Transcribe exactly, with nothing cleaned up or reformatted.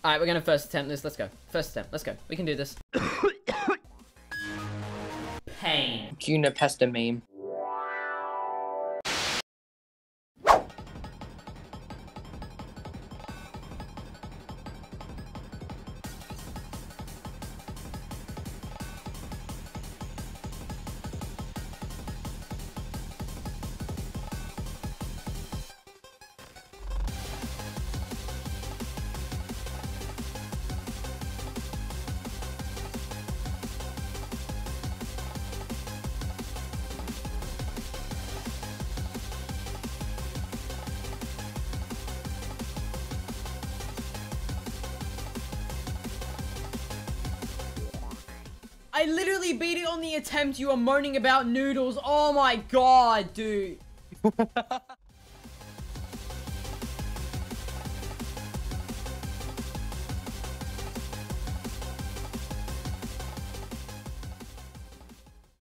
Alright, we're gonna first attempt this. Let's go. First attempt. Let's go. We can do this. Pain. Juna pesta meme. I literally beat it on the attempt. You were moaning about noodles. Oh my god, dude.